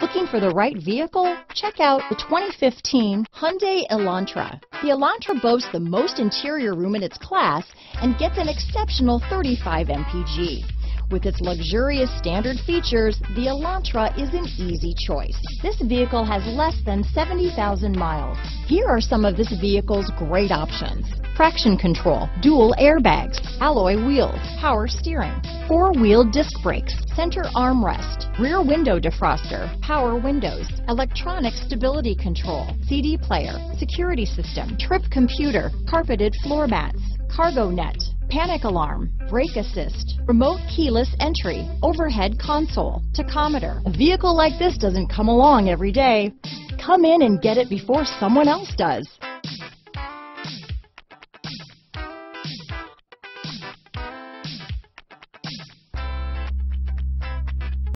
Looking for the right vehicle? Check out the 2015 Hyundai Elantra. The Elantra boasts the most interior room in its class and gets an exceptional 35 mpg. With its luxurious standard features, the Elantra is an easy choice. This vehicle has less than 70,000 miles. Here are some of this vehicle's great options: traction control, dual airbags, alloy wheels, power steering, four-wheel disc brakes, center armrest, rear window defroster, power windows, electronic stability control, CD player, security system, trip computer, carpeted floor mats, cargo net, panic alarm, brake assist, remote keyless entry, overhead console, tachometer. A vehicle like this doesn't come along every day. Come in and get it before someone else does.